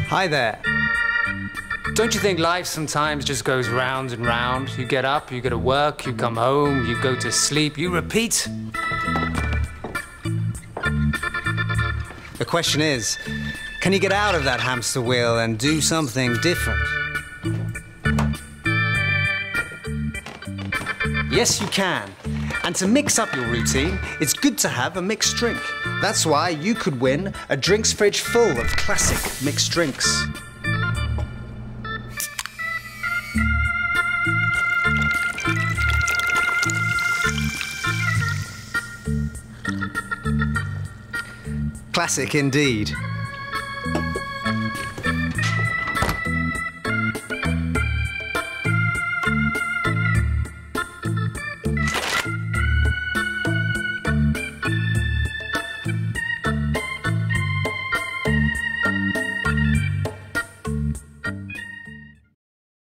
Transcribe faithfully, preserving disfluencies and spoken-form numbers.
Hi there. Don't you think life sometimes just goes round and round? You get up, you go to work, you come home, you go to sleep, you repeat. The question is, can you get out of that hamster wheel and do something different? Yes, you can. And to mix up your routine, it's good to have a mixed drink. That's why you could win a drinks fridge full of classic mixed drinks. Classic indeed.